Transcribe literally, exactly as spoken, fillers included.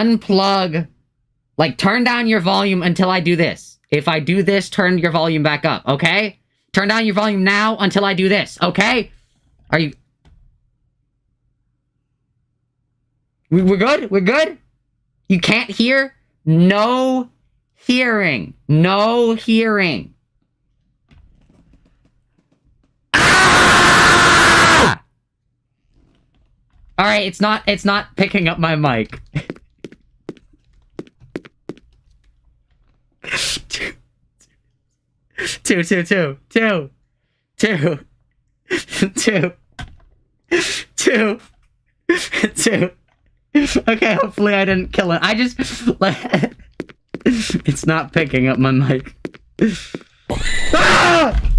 unplug. Like, turn down your volume until I do this. If I do this, turn your volume back up, okay? Turn down your volume now until I do this, okay? Are you... We, we're good? We're good? You can't hear? No hearing. No hearing. Ah! All right, it's not it's not picking up my mic. two, two, two, two, two, two, two, two. Okay, hopefully I didn't kill it. I just... It's not picking up my mic. Ah!